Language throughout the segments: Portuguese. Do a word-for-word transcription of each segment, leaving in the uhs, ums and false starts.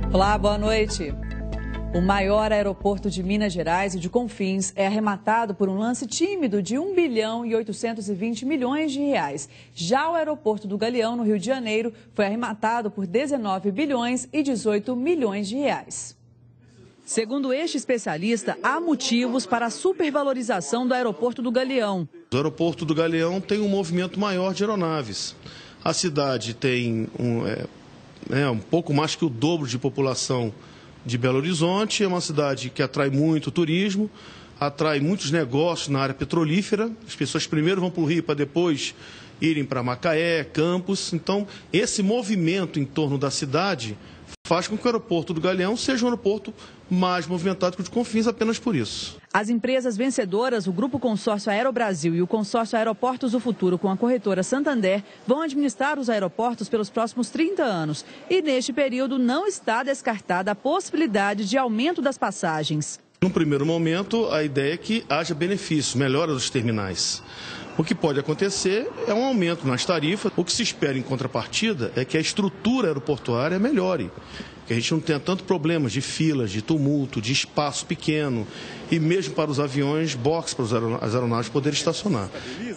Olá, boa noite. O maior aeroporto de Minas Gerais e de Confins é arrematado por um lance tímido de um bilhão e oitocentos e vinte milhões de reais. Já o aeroporto do Galeão, no Rio de Janeiro, foi arrematado por dezenove bilhões e dezoito milhões de reais. Segundo este especialista, há motivos para a supervalorização do aeroporto do Galeão. O aeroporto do Galeão tem um movimento maior de aeronaves. A cidade tem um, é, é, um pouco mais que o dobro de população de Belo Horizonte. É uma cidade que atrai muito turismo, atrai muitos negócios na área petrolífera. As pessoas primeiro vão para o Rio para depois irem para Macaé, Campos. Então, esse movimento em torno da cidade faz com que o aeroporto do Galeão seja um aeroporto mais movimentado que o de Confins, apenas por isso. As empresas vencedoras, o Grupo Consórcio Aerobrasil e o Consórcio Aeroportos do Futuro com a corretora Santander, vão administrar os aeroportos pelos próximos trinta anos. E neste período não está descartada a possibilidade de aumento das passagens. No primeiro momento, a ideia é que haja benefício, melhora dos terminais. O que pode acontecer é um aumento nas tarifas. O que se espera em contrapartida é que a estrutura aeroportuária melhore, que a gente não tenha tanto problemas de filas, de tumulto, de espaço pequeno e mesmo para os aviões, box para as aeronaves poderem estacionar.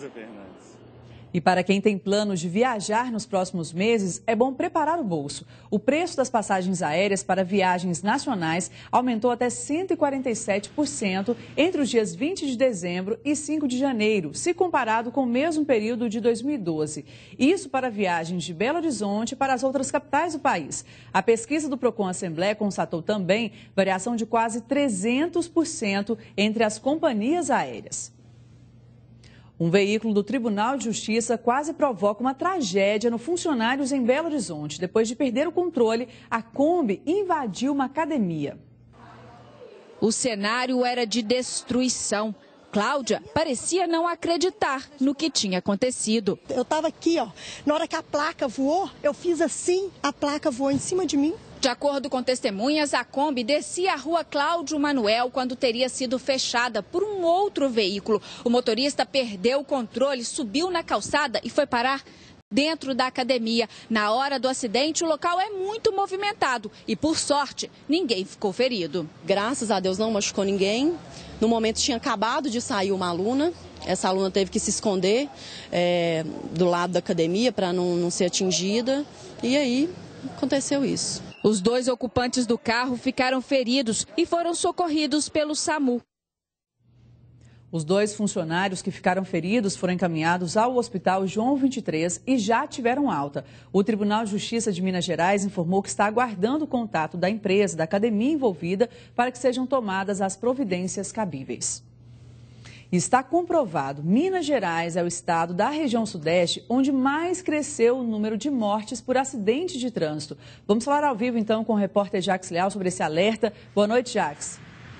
E para quem tem planos de viajar nos próximos meses, é bom preparar o bolso. O preço das passagens aéreas para viagens nacionais aumentou até cento e quarenta e sete por cento entre os dias vinte de dezembro e cinco de janeiro, se comparado com o mesmo período de dois mil e doze. Isso para viagens de Belo Horizonte para as outras capitais do país. A pesquisa do Procon Assembleia constatou também variação de quase trezentos por cento entre as companhias aéreas. Um veículo do Tribunal de Justiça quase provoca uma tragédia no Funcionários em Belo Horizonte. Depois de perder o controle, a Kombi invadiu uma academia. O cenário era de destruição. Cláudia parecia não acreditar no que tinha acontecido. Eu estava aqui, ó. Na hora que a placa voou, eu fiz assim, a placa voou em cima de mim. De acordo com testemunhas, a Kombi descia a rua Cláudio Manuel quando teria sido fechada por um outro veículo. O motorista perdeu o controle, subiu na calçada e foi parar dentro da academia. Na hora do acidente, o local é muito movimentado e, por sorte, ninguém ficou ferido. Graças a Deus não machucou ninguém. No momento tinha acabado de sair uma aluna. Essa aluna teve que se esconder é, do lado da academia para não, não ser atingida. E aí aconteceu isso. Os dois ocupantes do carro ficaram feridos e foram socorridos pelo SAMU. Os dois funcionários que ficaram feridos foram encaminhados ao Hospital João vinte e três e já tiveram alta. O Tribunal de Justiça de Minas Gerais informou que está aguardando o contato da empresa, da academia envolvida, para que sejam tomadas as providências cabíveis. Está comprovado, Minas Gerais é o estado da região sudeste onde mais cresceu o número de mortes por acidentes de trânsito. Vamos falar ao vivo, então, com o repórter Jax Leal sobre esse alerta. Boa noite, Jax.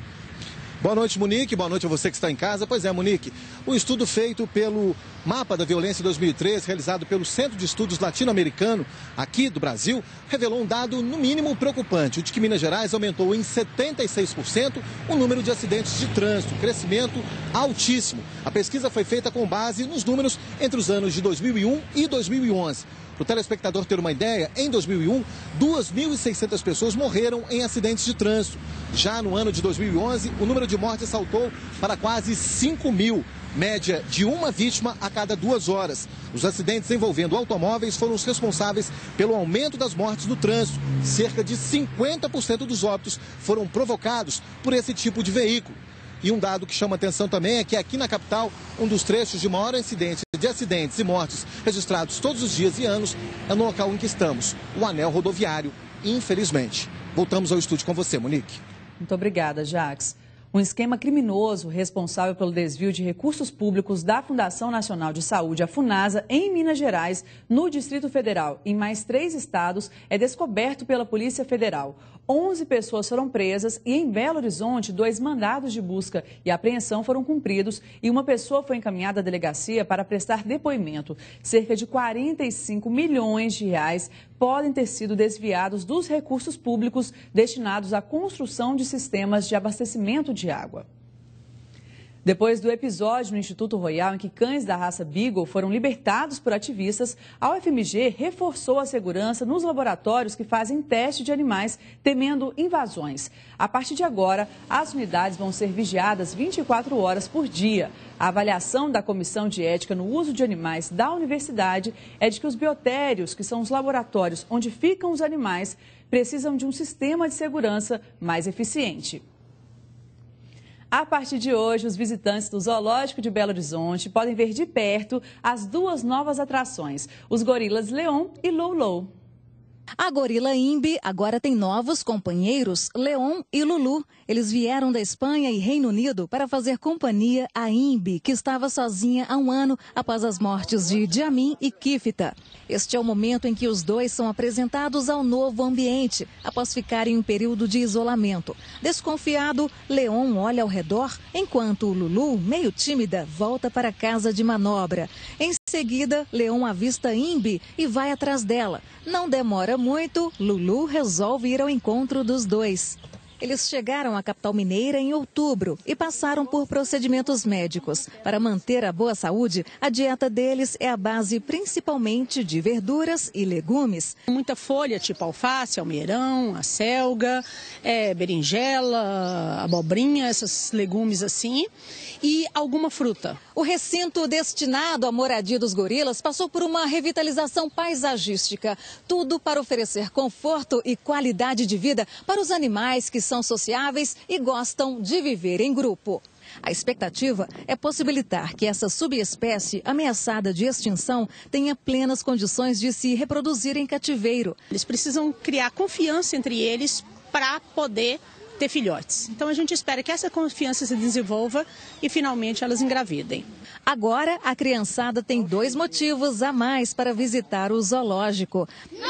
Boa noite, Monique. Boa noite a você que está em casa. Pois é, Monique, um estudo feito pelo Mapa da Violência dois mil e três, realizado pelo Centro de Estudos Latino-Americano, aqui do Brasil, revelou um dado, no mínimo, preocupante, o de que Minas Gerais aumentou em setenta e seis por cento o número de acidentes de trânsito, crescimento altíssimo. A pesquisa foi feita com base nos números entre os anos de dois mil e um e dois mil e onze. Para o telespectador ter uma ideia, em dois mil e um, duas mil e seiscentas pessoas morreram em acidentes de trânsito. Já no ano de dois mil e onze, o número de mortes saltou para quase cinco mil, média de uma vítima a cada duas horas. Os acidentes envolvendo automóveis foram os responsáveis pelo aumento das mortes no trânsito. Cerca de cinquenta por cento dos óbitos foram provocados por esse tipo de veículo. E um dado que chama atenção também é que aqui na capital, um dos trechos de maior incidência de acidentes e mortes registrados todos os dias e anos é no local em que estamos, o anel rodoviário, infelizmente. Voltamos ao estúdio com você, Monique. Muito obrigada, Jax. Um esquema criminoso responsável pelo desvio de recursos públicos da Fundação Nacional de Saúde, a FUNASA, em Minas Gerais, no Distrito Federal e em mais três estados, é descoberto pela Polícia Federal. onze pessoas foram presas e em Belo Horizonte, dois mandados de busca e apreensão foram cumpridos e uma pessoa foi encaminhada à delegacia para prestar depoimento. Cerca de quarenta e cinco milhões de reais podem ter sido desviados dos recursos públicos destinados à construção de sistemas de abastecimento de água. Depois do episódio no Instituto Royal em que cães da raça Beagle foram libertados por ativistas, a U F M G reforçou a segurança nos laboratórios que fazem teste de animais, temendo invasões. A partir de agora, as unidades vão ser vigiadas vinte e quatro horas por dia. A avaliação da Comissão de Ética no Uso de Animais da universidade é de que os biotérios, que são os laboratórios onde ficam os animais, precisam de um sistema de segurança mais eficiente. A partir de hoje, os visitantes do Zoológico de Belo Horizonte podem ver de perto as duas novas atrações, os gorilas Leon e Lulu. A gorila Imbi agora tem novos companheiros, Leon e Lulu. Eles vieram da Espanha e Reino Unido para fazer companhia a Imbi, que estava sozinha há um ano após as mortes de Djamin e Kifita. Este é o momento em que os dois são apresentados ao novo ambiente, após ficarem em um período de isolamento. Desconfiado, Leon olha ao redor, enquanto Lulu, meio tímida, volta para a casa de manobra. Em seguida, Leon avista Imbi e vai atrás dela. Não demora muito, Lulu resolve ir ao encontro dos dois. Eles chegaram à capital mineira em outubro e passaram por procedimentos médicos. Para manter a boa saúde, a dieta deles é a base principalmente de verduras e legumes. Muita folha, tipo alface, almeirão, acelga, é, berinjela, abobrinha, esses legumes assim, e alguma fruta. O recinto destinado à moradia dos gorilas passou por uma revitalização paisagística. Tudo para oferecer conforto e qualidade de vida para os animais que são sociáveis e gostam de viver em grupo. A expectativa é possibilitar que essa subespécie ameaçada de extinção tenha plenas condições de se reproduzir em cativeiro. Eles precisam criar confiança entre eles para poder ter filhotes. Então a gente espera que essa confiança se desenvolva e finalmente elas engravidem. Agora a criançada tem dois motivos a mais para visitar o zoológico.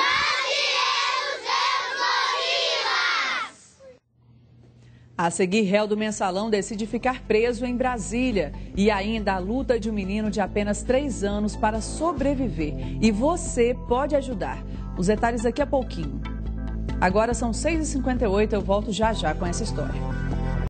A seguir, réu do mensalão decide ficar preso em Brasília. E ainda a luta de um menino de apenas três anos para sobreviver. E você pode ajudar. Os detalhes daqui a pouquinho. Agora são seis e cinquenta e oito, eu volto já já com essa história.